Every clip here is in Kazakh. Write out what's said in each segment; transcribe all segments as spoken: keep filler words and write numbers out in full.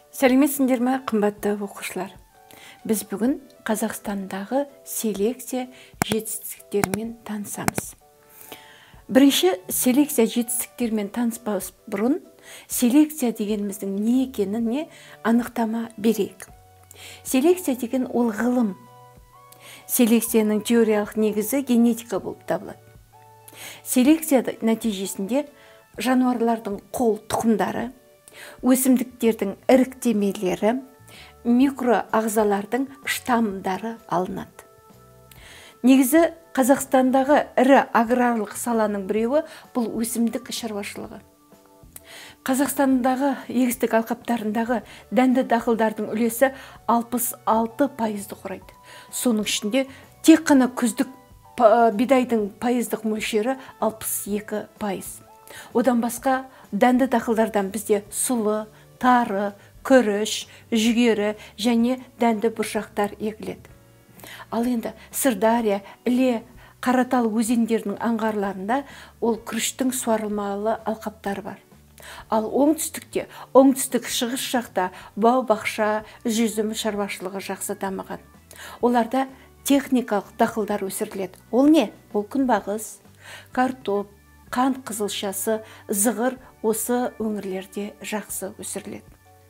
Сәлеметсіңдер ме, қымбатты оқушылар? Біз бүгін Қазақстандағы селекция жетістіктерімен танысамыз. Бірінші, селекция жетістіктерімен таныспас бұрын селекция дегеніміздің не екеніне анықтама берейік. Селекция деген ол ғылым. Селекцияның теориялық негізі генетика болып табылады. Селекция нәтижесінде жануарлардың қол тұқымдары, өсімдіктердің іріктемелері, микроағзалардың штамдары алынады. Негізі Қазақстандағы ірі аграрлық саланың біреуі бұл өсімдік шаруашылығы. Қазақстандағы егістік алқаптарындағы дәнді дақылдардың үлесі алпыс алты пайызды құрайды. Соның ішінде тек қана күздік бидайдың пайыздық мөлшері алпыс екі пайыз. Одан басқа дәнді дақылдардан бізде сұлы, тары, күріш, жүгері және дәнді бұршақтар егіледі. Ал енді Сырдария, Іле, Қаратал өзендерінің аңғарларында ол күріштің суарылмалы алқаптары бар. Ал оңтүстікте, оңтүстік шығыс жақта бау-бақша, жүзім шаруашылығы жақсы дамыған. Оларда техникалық дақылдар өсіріледі. Ол не? Ол күнбағыс, картоп, қант қызылшасы, зығыр осы өңірлерде жақсы өсіріледі.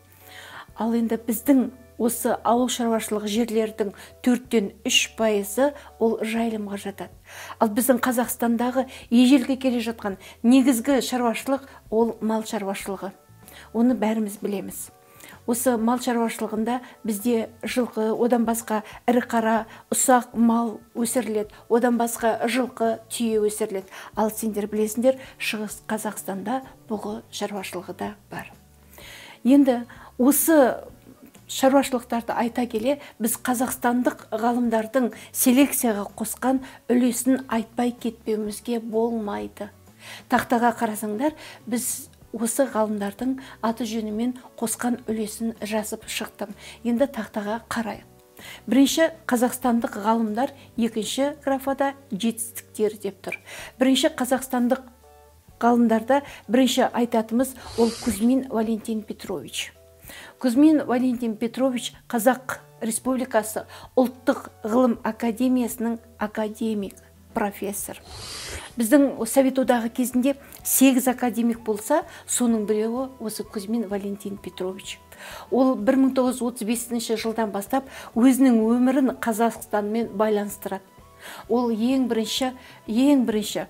Ал енді біздің осы ауыл шаруашылығы жерлердің төрттен үш пайызы ол жайылымға жатады. Ал біздің Қазақстандағы ежелгі келе жатқан негізгі шаруашылық ол мал шаруашылығы. Оны бәріміз білеміз. Осы мал шаруашылығында бізде жылқы, одан басқа ірі қара, ұсақ мал өсіріледі, одан басқа жылқы, түйе өсіріледі. Ал сендер білесіңдер, Шығыс Қазақстанда бұғы шаруашылығы да бар. Енді осы шаруашылықтарды айта келе, біз қазақстандық ғалымдардың селекцияға қосқан үлесін айтпай кетпеуімізге болмайды. Тақтаға қарасаңдар, біз осы ғалымдардың аты жөнімен қосқан үлесін жазып шықтым. Енді тақтаға қарайық. Бірінші, қазақстандық ғалымдар, екінші графада жетістіктер деп тұр. Бірінші, қазақстандық ғалымдарда бірінші айтатымыз ол Кузьмин Валентин Петрович. Кузьмин Валентин Петрович Қазақ Республикасы ұлттық ғылым академиясының академик, профессор. Біздің Совет одағы кезінде сегіз академик болса, соның біреуі осы Кузьмин Валентин Петрович. Ол бір мың тоғыз жүз отыз бесінші жылдан бастап өзінің өмірін Қазақстанмен байланыстырады. Ол ең бірінші, ең бірінші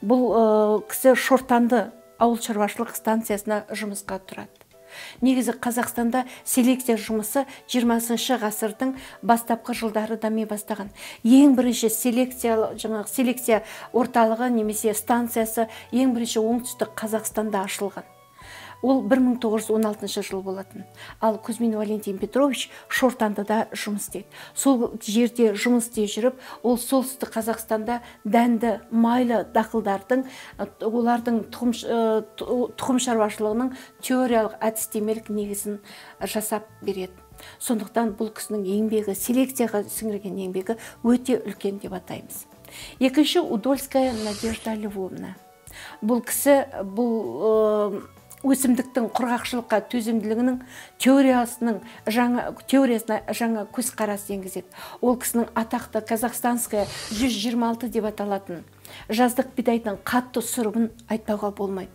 бұл кісі Шортанды ауыл шаруашылық станциясына жұмысқа тұрады. Негізі Қазақстанда селекция жұмысы жиырмасыншы ғасырдың бастапқы жылдары дами бастаған. Ең бірінші селекция, жаңағы селекция орталығы немесе станциясы ең бірінші оңтүстік Қазақстанда ашылған. Ол бір мың тоғыз жүз он алтыншы жыл болатын. Ал Кузьмин Валентин Петрович Шортандыда жұмыс істейді. Сол жерде жұмыс істей жүріп, ол солтүстік Қазақстанда дәнді майлы дақылдардың, олардың тұқым шаруашылығының теориялық әдістемелік негізін жасап береді. Сондықтан бұл кісінің еңбегі, селекцияға сіңірген еңбегі өте үлкен деп атаймыз. Екінші, Удольская Надежда Львовна. Бұл кісі бұл өсімдіктің құрғақшылыққа төзімділігінің теориясының жаңа теориясына жаңа көзқарас енгізеді. Ол кісінің атақты Казахстанская жүз жиырма алты деп аталатын жаздық бидайдың қатты сұрыбын айтпауға болмайды.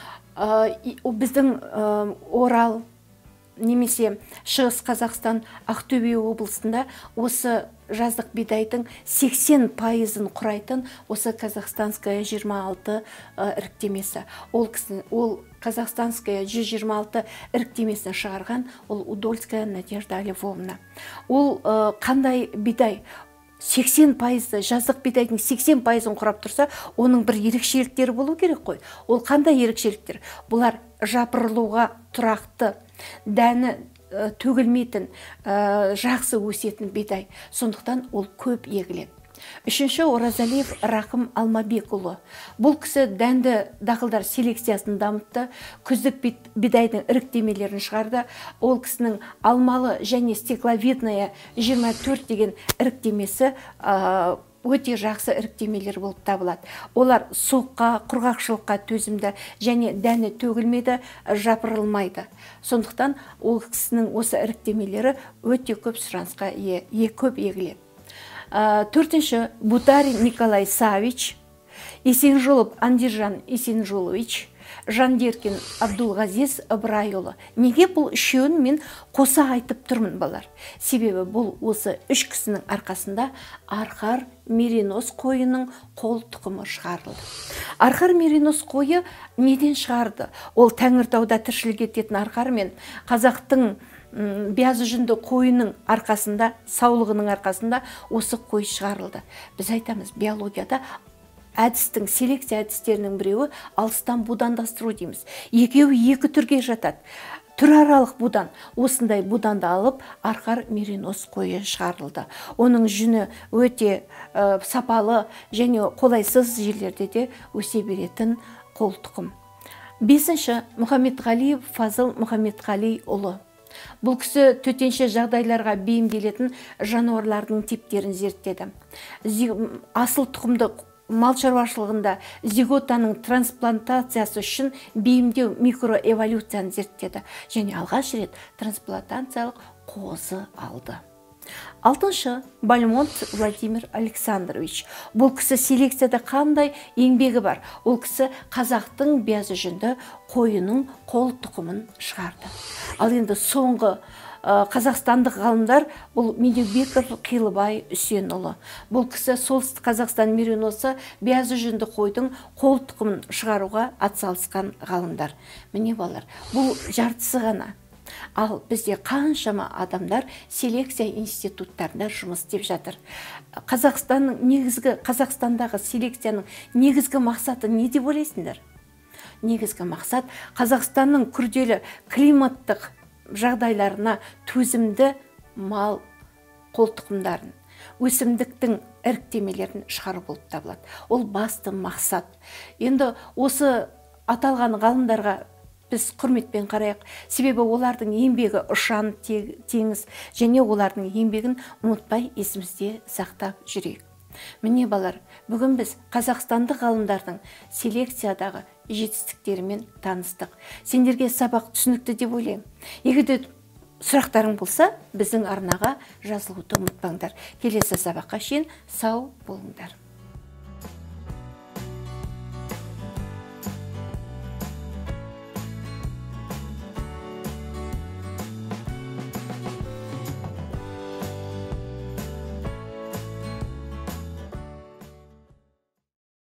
Біздің Орал немесе Шығыс Қазақстан, Ақтөбе облысында осы жаздық бидайдың сексен пайызын құрайтын осы Казахстанская жиырма алты іріктемесі. Ол кісі, ол Казахстанская жүз жиырма алты іріктемесін шығарған ол Удольская Надежда Львовна. Ол қандай бидай? сексен пайызды, жаздық бидайдың сексен пайызын құрап тұрса, оның бір ерекшеліктері болу керек қой. Ол қандай ерекшеліктер? Бұлар жапырылуға тұрақты, дәні төгілмейтін, жақсы өсетін бидай. Сондықтан ол көп егіледі. Үшінші, Оразалиев Рақым Алмабекұлы. Бұл кісі дәнді дақылдар селекциясын дамытты, күздік бидайдың іріктемелерін шығарды. Ол кісінің алмалы және стекловидная жиырма төрт деген іріктемесі өте жақсы іріктемелер болып табылады. Олар суыққа, құрғақшылыққа төзімді және дәні төгілмейді, жапырылмайды. Сондықтан ол кісінің осы іріктемелері өте көп сұранысқа ие, көп егіледі. Төртінші, Бутарин Николай Савич, Есенжолов Андижан Есенжолович, Жандеркин Абдулғазиз Ыбырайұлы. Неге бұл үшеуін мен қоса айтып тұрмын балар? Себебі бұл осы үш кісінің арқасында арқар меринос қойының қол тұқымы шығарылды. Арқар меринос қойы неден шығарды? Ол Тәңіртауда тіршілік ететін арқар мен қазақтың биязы жүнді қойының арқасында, саулығының арқасында осы қой шығарылды. Біз айтамыз, биологияда әдістің, селекция әдістерінің біреуі алыстан будандастыру дейміз. Екеуі екі түрге жатады. Түраралық будан. Осындай буданды алып, арқар меринос қойы шығарылды. Оның жүні өте ә, сапалы және қолайсыз жерлерде де өсе беретін қол тұқым. Бесінші, Мұхаммедғалиев Фазыл Мұхаммедғалиұлы. Бұл кісі төтенше жағдайларға бейімделетін жануарлардың типтерін зерттеді. Асыл тұқымды мал шаруашылығында зиготаның трансплантациясы үшін бейімдеу микроэволюцияны зерттеді және алғаш рет трансплантациялық қозы алды. Алтыншы, Бальмонт Владимир Александрович. Бұл кісі селекцияда қандай еңбегі бар? Ол кісі қазақтың биязы жүнді қойының қол тұқымын шығарды. Ал енді соңғы қазақстандық ғалымдар бұл Медеубеков Қилыбай Үсенұлы. Бұл кісі солтүстік Қазақстан мериносы биязы жүнді қойдың қол тұқымын шығаруға атсалысқан ғалымдар. Міне балар, бұл жартысы ғана. Ал бізде қаншама адамдар селекция институттарында жұмыс істеп жатыр. Қазақстанның негізгі, Қазақстандағы селекцияның негізгі мақсаты не деп ойлайсыңдар? Негізгі мақсат Қазақстанның күрделі климаттық жағдайларына төзімді мал қол тұқымдарын, өсімдіктің іріктемелерін шығару болып табылады. Ол басты мақсат. Енді осы аталған ғалымдарға біз құрметпен қарайық. Себебі олардың еңбегі ұшан теңіз және олардың еңбегін ұмытпай есімізде сақтап жүрейік. Міне балар, бүгін біз қазақстандық ғалымдардың селекциядағы жетістіктерімен таныстық. Сендерге сабақ түсінікті деп ойлаймын. Егер де сұрақтарың болса, біздің арнаға жазылуды ұмытпаңдар. Келесі сабаққа шейін сау болыңдар.